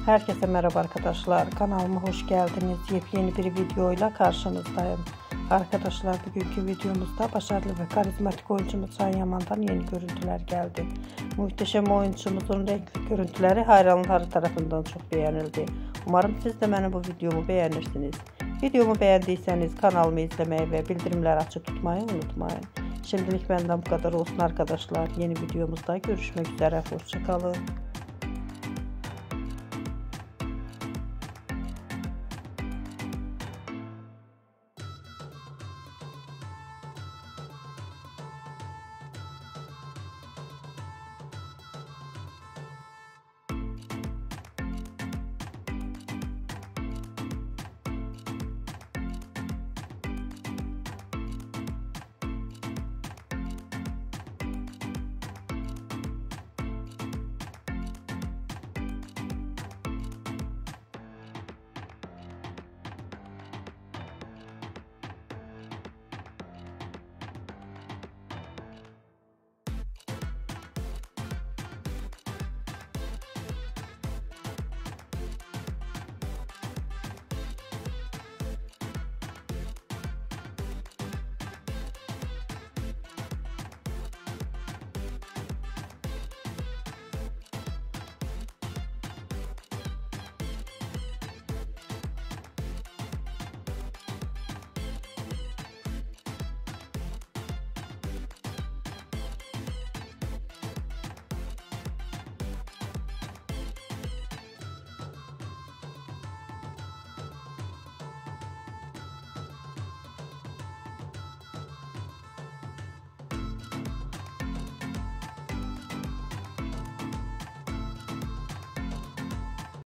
Herkese merhaba arkadaşlar. Kanalıma hoş geldiniz. Yepyeni bir videoyla karşınızdayım. Arkadaşlar bugünkü videomuzda başarılı ve karizmatik oyuncumuz Can Yaman'dan yeni görüntüler geldi. Muhteşem oyuncumuzun renkli görüntüleri hayranları tarafından çok beğenildi. Umarım siz de benim bu videomu beğenirsiniz. Videomu beğendiyseniz kanalımı izlemeyi ve bildirimleri açık tutmayı unutmayın. Şimdilik benden bu kadar olsun arkadaşlar. Yeni videomuzda görüşmek üzere. Hoşça kalın.